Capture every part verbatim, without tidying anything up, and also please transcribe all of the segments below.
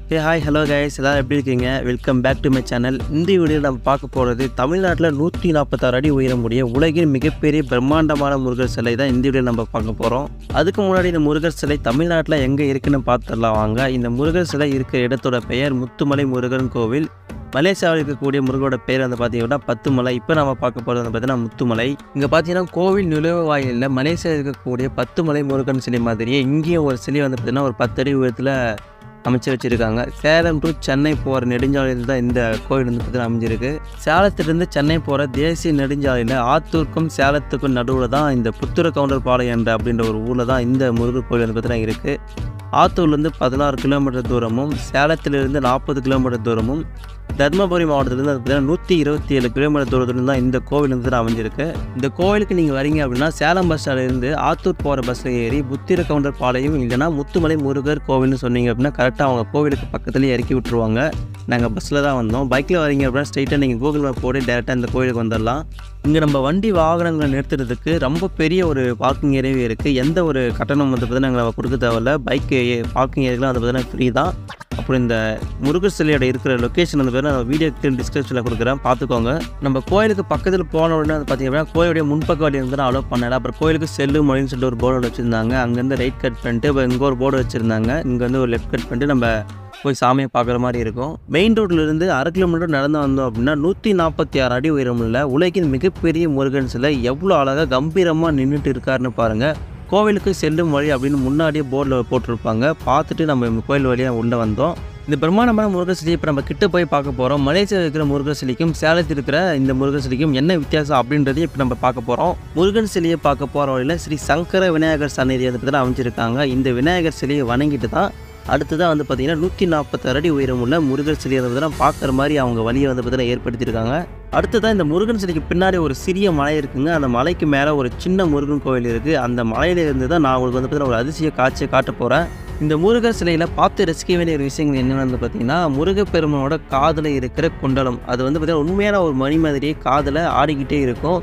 Hey hi hello guys எல்லாரும் எப்படி இருக்கீங்க welcome back to my channel இந்த வீடியோவில் நம்ம பார்க்க போகிறது தமிழ்நாட்டில் நூற்றி நாற்பத்தாறு அடி உயரமுடைய உலகின் மிகப்பெரிய பிரம்மாண்டமான முருகர் சிலை தான் இந்த வீடியோவில் நம்ம பார்க்க போகிறோம். அதுக்கு முன்னாடி இந்த முருகர் சிலை தமிழ்நாட்டில் எங்கே இருக்குன்னு பார்த்துடலாம் வாங்க. இந்த முருகர் சிலை இருக்கிற இடத்தோட பெயர் முத்துமலை முருகன் கோவில். மலேசியாவில் இருக்கக்கூடிய முருகனோட பேர் வந்து பார்த்தீங்கன்னா பத்துமலை. இப்போ நம்ம பார்க்க போகிறது வந்து பார்த்தீங்கன்னா முத்துமலை. இங்கே பார்த்தீங்கன்னா கோவில் நுழைவு வாயிலில் மலேசியாவில் இருக்கக்கூடிய பத்துமலை முருகன் சிலை மாதிரியே இங்கேயும் ஒரு சிலை வந்து பார்த்தீங்கன்னா ஒரு பத்து அடி உயரத்தில் அமைச்சு வச்சுருக்காங்க. சேலம் டு சென்னை போகிற நெடுஞ்சாலையில் தான் இந்த கோவில் வந்து பார்த்தீங்கன்னா அமைஞ்சிருக்கு. சேலத்திலிருந்து சென்னை போகிற தேசிய நெடுஞ்சாலையில் ஆத்தூருக்கும் சேலத்துக்கும் நடுவில் தான் இந்த புத்துர கவுண்டர் பாளையம் என்ற அப்படின்ற ஒரு ஊரில் தான் இந்த முருகர் கோவில் வந்து பார்த்தீங்கன்னா இருக்குது. ஆத்தூர்லேருந்து பதினாறு கிலோமீட்டர் தூரமும் சேலத்திலிருந்து நாற்பது கிலோமீட்டர் தூரமும் தர்மபுரி மாவட்டத்திலேருந்து பார்த்தீங்கன்னா நூற்றி இருபத்தி ஏழு கிலோமீட்டர் தூரத்துலேருந்து தான் இந்த கோவில் வந்து அமைஞ்சிருக்கு. இந்த கோவிலுக்கு நீங்கள் வரீங்க அப்படின்னா சேலம் பஸ் ஸ்டாண்ட்லேருந்து ஆத்தூர் போகிற பஸ்ஸில் ஏறி புத்திர கவுண்டர் பாளையம் இல்லைனா முத்துமலை முருகர் கோவில்னு சொன்னீங்க அப்படின்னா கரெக்டாக அவங்க கோவிலுக்கு பக்கத்துலேயே இறக்கி விட்டுருவாங்க. நாங்கள் பஸ்ஸில் தான் வந்தோம். பைக்கில் வரீங்க அப்படின்னா ஸ்ட்ரைட்டாக நீங்கள் கூகுள் மேப் போட்டு டேரெக்டாக இந்த கோவிலுக்கு வந்துடலாம். இங்கே நம்ம வண்டி வாகனங்களை நிறுத்துறதுக்கு ரொம்ப பெரிய ஒரு பார்க்கிங் ஏரியாவே இருக்குது. எந்த ஒரு கட்டணம் வந்து பார்த்தீங்கன்னா நாங்கள் கொடுக்க தேவையில்ல. பைக்கு பார்க்கிங் ஏரியாலாம் வந்து பார்த்தீங்கன்னா ஃப்ரீ தான். அப்புறம் இந்த முருகர் சிலையோட இருக்கிற லொக்கேஷன் வந்து பார்த்தீங்கன்னா நான் வீடியோக்கு டிஸ்கிரிப்ஷனில் கொடுக்குறேன், பார்த்துக்கோங்க. நம்ம கோயிலுக்கு பக்கத்தில் போன உடனே வந்து பார்த்தீங்க அப்படின்னா கோயிலுடைய முன்பக்க வழி வந்து நான் அலோவ் பண்ணல. அப்புறம் கோயிலுக்கு செல்லு மொழின்னு சொல்லிட்டு ஒரு போர்டு வச்சுருந்தாங்க. அங்கேருந்து ரைட் கட் பண்ணிட்டு இப்போ இங்கே ஒரு போர்டு வச்சுருந்தாங்க. இங்கே வந்து ஒரு லெஃப்ட் கட் பண்ணிட்டு நம்ம போய் சாமியை பார்க்குற மாதிரி இருக்கும். மெயின் ரோட்லேருந்து அரை கிலோமீட்டர் நடந்து வந்தோம் அப்படின்னா நூற்றி நாற்பத்தி ஆறு அடி உயரமுள்ள உலகின் மிகப்பெரிய முருகன் சிலை எவ்வளோ அழகாக கம்பீரமாக நின்றுட்டு இருக்காருன்னு பாருங்கள். கோவிலுக்கு செல்லும் வழி அப்படின்னு முன்னாடியே போர்டில் போட்டிருப்பாங்க. பார்த்துட்டு நம்ம கோயில் வழியாக உள்ள வந்தோம். இந்த பிரம்மாண்டமான முருகர் சிலையை இப்போ நம்ம கிட்ட போய் பார்க்க போகிறோம். மலேசியாவில் இருக்கிற முருகர் சிலைக்கும் சேலத்தில் இருக்கிற இந்த முருகர் சிலைக்கும் என்ன வித்தியாசம் அப்படின்றதையும் இப்போ நம்ம பார்க்க போகிறோம். முருகன் சிலையை பார்க்க போகிற வழியில் ஸ்ரீ சங்கர விநாயகர் சன்னதி அதை பற்றி தான் அமைச்சிருக்காங்க. இந்த விநாயகர் சிலையை வணங்கிட்டு தான் அடுத்ததாக வந்து பார்த்திங்கன்னா நூற்றி நாற்பத்தாறு அடி உயரம் உள்ள முருகர் சிலையை வந்து தான் பார்க்குற மாதிரி அவங்க வழியை வந்து பார்த்திங்கன்னா ஏற்படுத்தியிருக்காங்க. அடுத்ததான் இந்த முருகன் சிலைக்கு பின்னாடி ஒரு சிறிய மலை இருக்குங்க. அந்த மலைக்கு மேலே ஒரு சின்ன முருகன் கோவில் இருக்குது. அந்த மலையிலேருந்து தான் நான் உங்களுக்கு வந்து பார்த்திங்கன்னா ஒரு அதிசய காட்சியை காட்ட போகிறேன். இந்த முருகர் சிலையில் பார்த்து ரசிக்க வேண்டிய ஒரு விஷயங்கள் என்னென்னு வந்து பார்த்திங்கன்னா முருகப்பெருமானோட காதில் இருக்கிற குண்டலம். அது வந்து பார்த்திங்கன்னா உண்மையான ஒரு மணி மாதிரியே காதில் ஆடிக்கிட்டே இருக்கும்.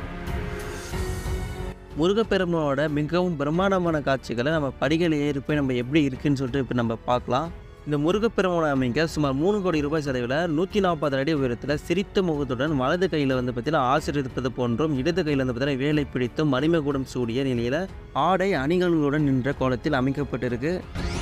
முருகப்பெருமானோட மிகவும் பிரம்மாண்டமான காட்சிகளை நம்ம படிகள் ஏறி போய் நம்ம எப்படி இருக்குன்னு சொல்லிட்டு இப்போ நம்ம பார்க்கலாம். இந்த முருகப்பெருமானை அமைக்க சுமார் மூணு கோடி ரூபாய் செலவில் நூற்றி நாற்பது அடி உயரத்தில் சிரித்த முகத்துடன் வலது கையில் வந்து பார்த்தீங்கன்னா ஆசீர்வதிப்பது போன்றும் இடது கையில் வந்து பார்த்தீங்கன்னா வேலை பிடித்தும் மணிமகுடம் சூடிய நிலையில் ஆடை அணிகளுடன் நின்ற கோலத்தில் அமைக்கப்பட்டிருக்கு.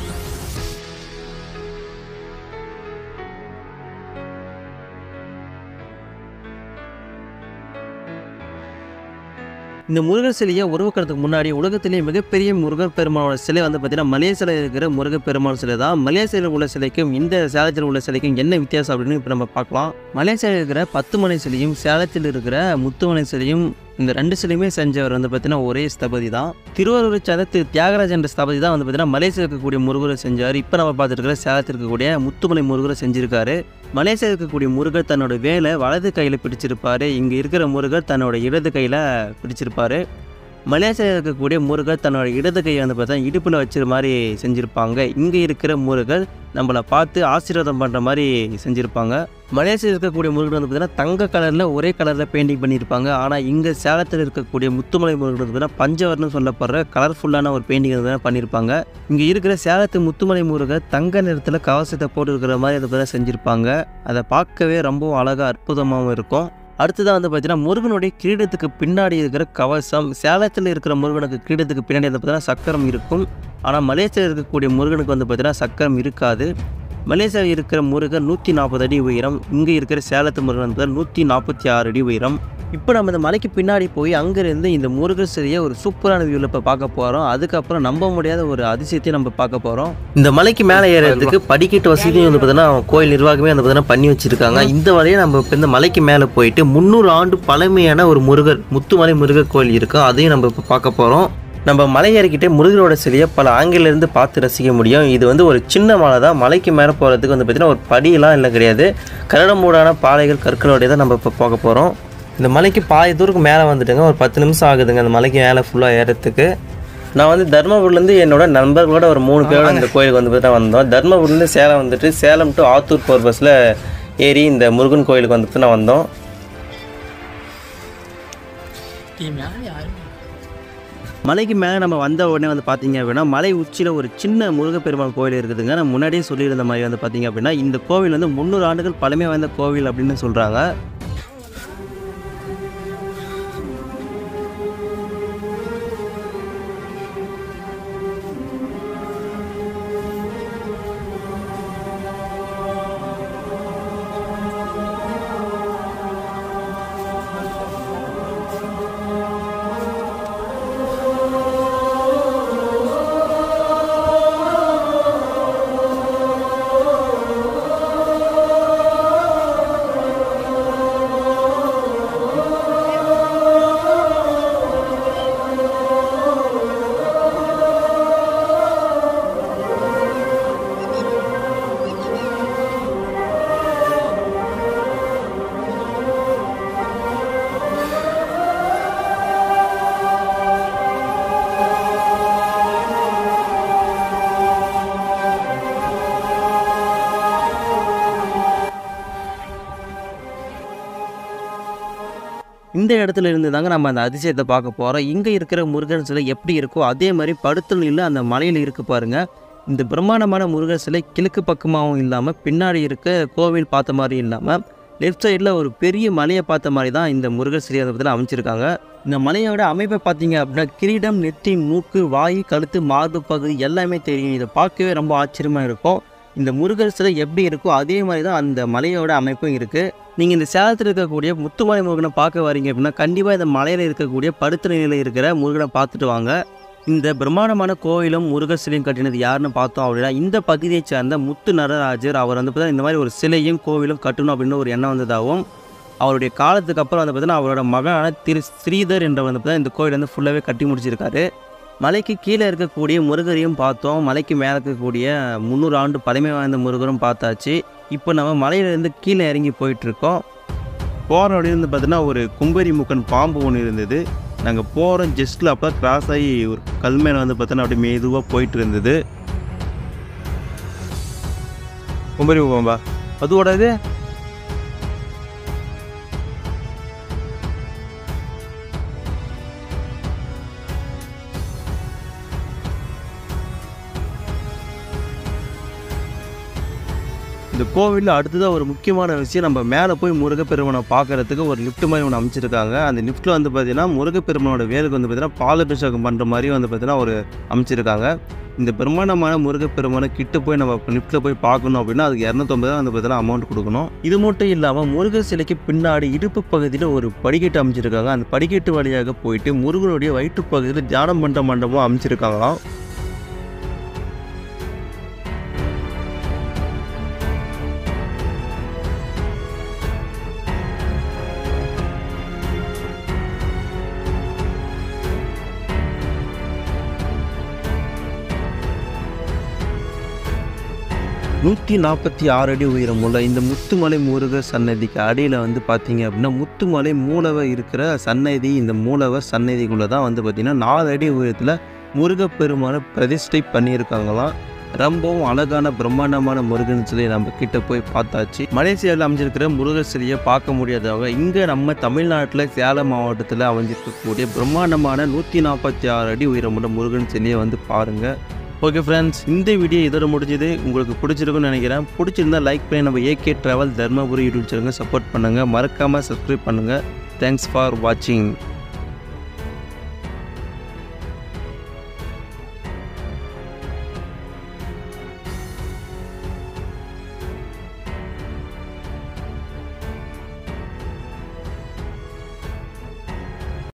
இந்த முருகர் சிலையை உருவாக்குறதுக்கு முன்னாடி உலகத்திலேயே மிகப்பெரிய முருகர் பெருமானோட சிலை வந்து பார்த்தீங்கன்னா மலேசியாவில் இருக்கிற முருகர் பெருமாள் சிலை தான். மலேசியாவில் உள்ள சிலைக்கும் இந்த சேலத்தில் உள்ள சிலைக்கும் என்ன வித்தியாசம் அப்படின்னு இப்போ நம்ம பார்க்கலாம். மலேசியாவில் இருக்கிற பத்துமலை சிலையும் சேலத்தில் இருக்கிற முத்துமலை சிலையும் இந்த ரெண்டு சிலையுமே செஞ்சவர் வந்து பார்த்தீங்கன்னா ஒரே ஸ்தபதி தான். திருவாரூரை சேர்ந்த திரு தியாகராஜ் என்ற ஸ்தபதி தான் வந்து பார்த்தீங்கன்னா மலேசியா இருக்கக்கூடிய முருகரை செஞ்சார். இப்போ நம்ம பார்த்துருக்கிற சேலத்தில் இருக்கக்கூடிய முத்துமலை முருகரை செஞ்சுருக்காரு. மலேசியா இருக்கக்கூடிய முருகர் தன்னோட வேலை வலது கையில் பிடிச்சிருப்பார். இங்கே இருக்கிற முருகர் தன்னோட இடது கையில் பிடிச்சிருப்பார். மலேசியாவில் இருக்கக்கூடிய முருகர் தன்னோட இடது கையை வந்து பார்த்தா இடுப்பில் வச்சுற மாதிரி செஞ்சுருப்பாங்க. இங்கே இருக்கிற முருகர் நம்மளை பார்த்து ஆசீர்வாதம் பண்ணுற மாதிரி செஞ்சுருப்பாங்க. மலேசியாவில் இருக்கக்கூடிய முருகர் வந்து பார்த்தீங்கன்னா தங்க கலரில் ஒரே கலரில் பெயிண்டிங் பண்ணியிருப்பாங்க. ஆனால் இங்கே சேலத்தில் இருக்கக்கூடிய முத்துமலை முருகர் வந்து பார்த்தீங்கன்னா பஞ்சவர்ணம் சொல்லப்படுற கலர்ஃபுல்லான ஒரு பெயிண்டிங் வந்து பண்ணியிருப்பாங்க. இங்கே இருக்கிற சேலத்து முத்துமலை முருகர் தங்க நிறத்தில் கவசத்தை போட்டு இருக்கிற மாதிரி அதை பார்த்தா செஞ்சுருப்பாங்க. அதை பார்க்கவே ரொம்ப அழகாக அற்புதமாகவும் இருக்கும். அடுத்ததாக வந்து பார்த்தீங்கன்னா முருகனுடைய கிரீடத்துக்கு பின்னாடி இருக்கிற கவசம். சேலத்தில் இருக்கிற முருகனுக்கு கிரீடத்துக்கு பின்னாடி வந்து பார்த்தீங்கன்னா சக்கரம் இருக்கும். ஆனால் மலேசியாவில் இருக்கக்கூடிய முருகனுக்கு வந்து பார்த்தீங்கன்னா சக்கரம் இருக்காது. மலேசியாவில் இருக்கிற முருகன் நூற்றி நாற்பது அடி உயரம். இங்கே இருக்கிற சேலத்து முருகன் வந்து நூற்றி நாற்பத்தி ஆறு அடி உயரம். இப்போ நம்ம இந்த மலைக்கு பின்னாடி போய் அங்கேருந்து இந்த முருகர் சிலையை ஒரு சூப்பரான வியூவில் இப்போ பார்க்க போகிறோம். அதுக்கப்புறம் நம்ப முடியாத ஒரு அதிசயத்தையும் நம்ம பார்க்க போகிறோம். இந்த மலைக்கு மேலே ஏறதுக்கு படிக்கட்டு வசதியும் வந்து பார்த்தீங்கன்னா கோயில் நிர்வாகமே வந்து பார்த்தீங்கன்னா பண்ணி வச்சுருக்காங்க. இந்த வழியை நம்ம இப்போ இந்த மலைக்கு மேலே போயிட்டு முந்நூறு ஆண்டு பழமையான ஒரு முருகர் முத்துமலை முருகர் கோயில் இருக்கும். அதையும் நம்ம இப்போ பார்க்க போகிறோம். நம்ம மலை ஏறிக்கிட்டே முருகனோட சிலையை பல ஆங்கிலேருந்து பார்த்து ரசிக்க முடியும். இது வந்து ஒரு சின்ன மலை தான். மலைக்கு மேலே போகிறதுக்கு வந்து பார்த்திங்கன்னா ஒரு படியெல்லாம் இல்லை கிடையாது. கரடமூடான பாறைகள் கற்களோடைய தான் நம்ம இப்போ போக போகிறோம். இந்த மலைக்கு பாதி தூருக்கு மேலே வந்துட்டுங்க. ஒரு பத்து நிமிஷம் ஆகுதுங்க அந்த மலைக்கு மேலே ஃபுல்லாக ஏறத்துக்கு. நான் வந்து தர்மபுரிலேருந்து என்னோட நண்பர்களோட ஒரு மூணு பேரோட இந்த கோயிலுக்கு வந்து தான் வந்தோம். தர்மபுரிலேருந்து சேலம் வந்துட்டு சேலம் டு ஆத்தூர் போகிற பஸ்ஸில் ஏறி இந்த முருகன் கோயிலுக்கு வந்துட்டு நான் வந்தோம். மலைக்கு மேலே நம்ம வந்த உடனே வந்து பார்த்தீங்க அப்படின்னா மலை உச்சியில் ஒரு சின்ன முருகப்பெருமான் கோவில் இருக்குதுங்க. நான் முன்னாடியே சொல்லியிருந்த மாதிரி வந்து பார்த்தீங்க அப்படின்னா இந்த கோவில் வந்து முந்நூறு ஆண்டுகள் பழமை வாய்ந்த கோவில் அப்படின்னு சொல்கிறாங்க. இந்த இடத்துல இருந்து தாங்க நம்ம அந்த அதிசயத்தை பார்க்க போகிறோம். இங்கே இருக்கிற முருகன் சிலை எப்படி இருக்கோ அதே மாதிரி படுத்து நின்று அந்த மலையில் இருக்கு பாருங்கள். இந்த பிரம்மாண்டமான முருகன் சிலை கிழக்கு பக்கமாகவும் இல்லாமல் பின்னாடி இருக்க கோவில் பார்த்த மாதிரி இல்லாமல் லெஃப்ட் சைடில் ஒரு பெரிய மலையை பார்த்த மாதிரி தான் இந்த முருகன் சிலையை அதை பற்றி அமைச்சிருக்காங்க. இந்த மலையோட அமைப்பை பார்த்தீங்க அப்படின்னா கிரீடம், நெற்றி, மூக்கு, வாய், கழுத்து, மார்பு பகுதி எல்லாமே தெரியும். இதை பார்க்கவே ரொம்ப ஆச்சரியமாக இருக்கும். இந்த முருகர் சிலை எப்படி இருக்கோ அதே மாதிரி தான் அந்த மலையோட அமைப்பும் இருக்குது. நீங்கள் இந்த சேலத்தில் இருக்கக்கூடிய முத்துமலை முருகனை பார்க்க வரீங்க அப்படின்னா கண்டிப்பாக இந்த மலையில் இருக்கக்கூடிய படுத்த நிலையில் இருக்கிற முருகனை பார்த்துட்டு வாங்க. இந்த பிரம்மாண்டமான கோயிலும் முருகர் சிலையும் கட்டினது யாருன்னு பார்த்தோம் அப்படின்னா இந்த பகுதியை சேர்ந்த முத்து நடராஜர். அவர் வந்து பார்த்தீங்கன்னா இந்த மாதிரி ஒரு சிலையும் கோவிலும் கட்டணும் அப்படின்னு ஒரு எண்ணம் வந்ததாகவும் அவருடைய காலத்துக்கு அப்புறம் வந்து பார்த்தீங்கன்னா அவரோட மகனான திரு ஸ்ரீதர் என்ற வந்து பார்த்தீங்கன்னா இந்த கோயில் வந்து ஃபுல்லாகவே கட்டி முடிச்சிருக்காரு. மலைக்கு கீழே இருக்கக்கூடிய முருகரையும் பார்த்தோம். மலைக்கு மேலே இருக்கக்கூடிய முந்நூறு ஆண்டு பழமை வாய்ந்த முருகரும் பார்த்தாச்சு. இப்போ நம்ம மலையிலேருந்து கீழே இறங்கி போயிட்டுருக்கோம். போகிற வழியில் வந்து பார்த்தீங்கன்னா ஒரு கும்பரி முக்கன் பாம்பு ஒன்று இருந்தது. நாங்கள் போகிற ஜஸ்ட்டில் அப்போ கிராஸ் ஆகி ஒரு கல் மேலே வந்து பார்த்தோன்னா அப்படியே மெதுவாக போயிட்டு இருந்தது. கும்பரி பாம்பா அதோட இது இந்த கோவிலில் அடுத்ததாக ஒரு முக்கியமான விஷயம், நம்ம மேலே போய் முருகப்பெருமானை பார்க்குறதுக்கு ஒரு லிஃப்ட் மாதிரி ஒன்று அமைச்சிருக்காங்க. அந்த லிஃப்ட்டில் வந்து பார்த்திங்கன்னா முருகப்பெருமானோட வேலுக்கு வந்து பார்த்திங்கன்னா பாலாபிஷேகம் பண்ணுற மாதிரி வந்து பார்த்திங்கன்னா ஒரு அமைச்சிருக்காங்க. இந்த பிரம்மாண்டமான முருகப்பெருமானை கிட்ட போய் நம்ம லிஃப்ட்டில் போய் பார்க்கணும் அப்படின்னா அதுக்கு இரநூத்தொம்பது வந்து பார்த்திங்கன்னா அமௌண்ட் கொடுக்கணும். இது மட்டும் இல்லாமல் முருகர் சிலைக்கு பின்னாடி இடுப்பு பகுதியில் ஒரு படிக்கட்டு அமைச்சிருக்காங்க. அந்த படிக்கட்டு வழியாக போயிட்டு முருகனுடைய வயிற்று பகுதியில் தியானம் பண்ணுற மண்டபம் அமைச்சிருக்காங்களாம். நூற்றி நாற்பத்தி ஆறு அடி உயரம் உள்ள இந்த முத்துமலை முருகர் சன்னதிக்கு அடியில் வந்து பார்த்தீங்க அப்படின்னா முத்துமலை மூலவர் இருக்கிற சன்னதி. இந்த மூலவர் சன்னதிக்குள்ளே தான் வந்து பார்த்திங்கன்னா நாலு அடி உயரத்தில் முருகப்பெருமானை பிரதிஷ்டை பண்ணியிருக்காங்களாம். ரொம்பவும் அழகான பிரம்மாண்டமான முருகன் சிலையை நம்ம கிட்ட போய் பார்த்தாச்சு. மலேசியாவில் அமைஞ்சிருக்கிற முருகர் சிலையை பார்க்க முடியாதவங்க இங்கே நம்ம தமிழ்நாட்டில் சேலம் மாவட்டத்தில் அமைஞ்சிருக்கக்கூடிய பிரம்மாண்டமான நூற்றி நாற்பத்தி ஆறு அடி உயரமுள்ள முருகன் சிலையை வந்து பாருங்கள். ஓகே ஃப்ரெண்ட்ஸ், இந்த வீடியோ இதோட முடிஞ்சது. உங்களுக்கு பிடிச்சிருக்குன்னு நினைக்கிறேன். பிடிச்சிருந்தா லைக் பண்ணி நம்ம ஏகே ட்ராவல் தர்மபுரி யூடியூப் சேனலுங்க சப்போர்ட் பண்ணுங்கள். மறக்காமல் சப்ஸ்கிரைப் பண்ணுங்கள். தேங்க்ஸ் ஃபார் வாட்சிங்.